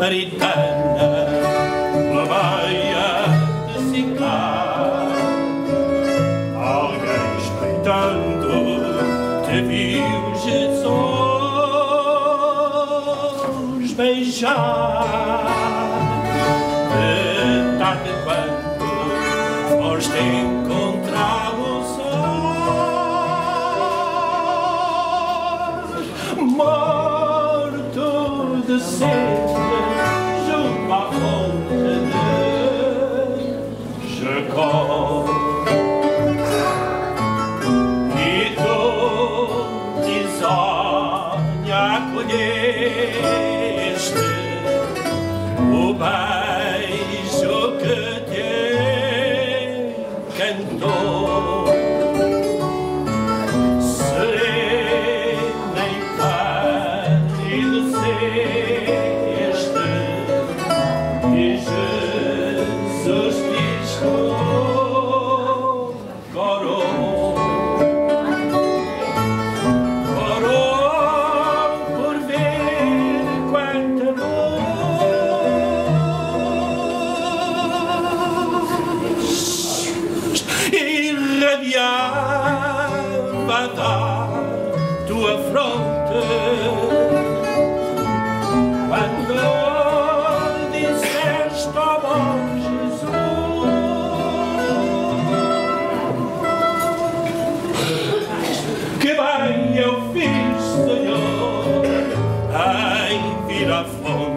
samaritana, pela beia de Sicar. Alguém espreitando te viu Jesus beijar. De tarde quando foste encontrar o sol, morto de sede junto à fonte de Jacó. E tu risonha acolheste o beijo que te cantou. Serena e padeceste e Jesus Cristo corou. Corou por ver quanta luz irradiava da tua fronte quando disseste ao bom Jesus que bem eu fiz, Senhor, em vir à fonte.